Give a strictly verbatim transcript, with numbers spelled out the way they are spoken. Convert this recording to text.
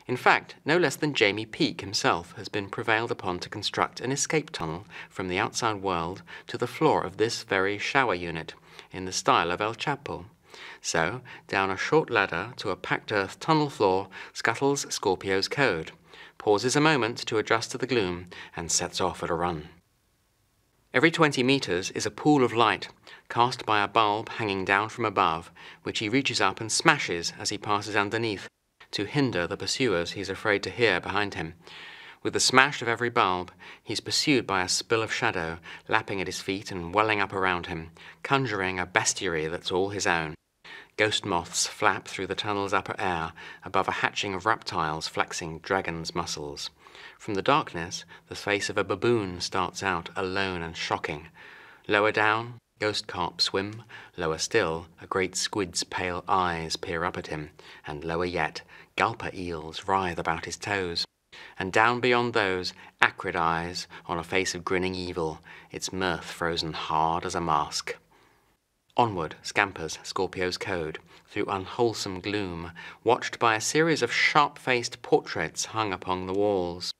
In fact, no less than Jaymi Peek himself has been prevailed upon to construct an escape tunnel from the outside world to the floor of this very shower unit, in the style of El Chapo. So, down a short ladder to a packed earth tunnel floor scuttles Scorpio's code, pauses a moment to adjust to the gloom, and sets off at a run. Every twenty meters is a pool of light, cast by a bulb hanging down from above, which he reaches up and smashes as he passes underneath, to hinder the pursuers he's afraid to hear behind him. With the smash of every bulb, he's pursued by a spill of shadow, lapping at his feet and welling up around him, conjuring a bestiary that's all his own. Ghost-moths flap through the tunnel's upper air, above a hatching of reptiles flexing dragon's muscles. From the darkness, the face of a baboon starts out alone and shocking. Lower down, ghost-carp swim. Lower still, a great squid's pale eyes peer up at him. And lower yet, gulper-eels writhe about his toes. And down beyond those, acrid eyes on a face of grinning evil, its mirth frozen hard as a mask. Onward scampers Scorpio's code, through unwholesome gloom, watched by a series of sharp-faced portraits hung upon the walls.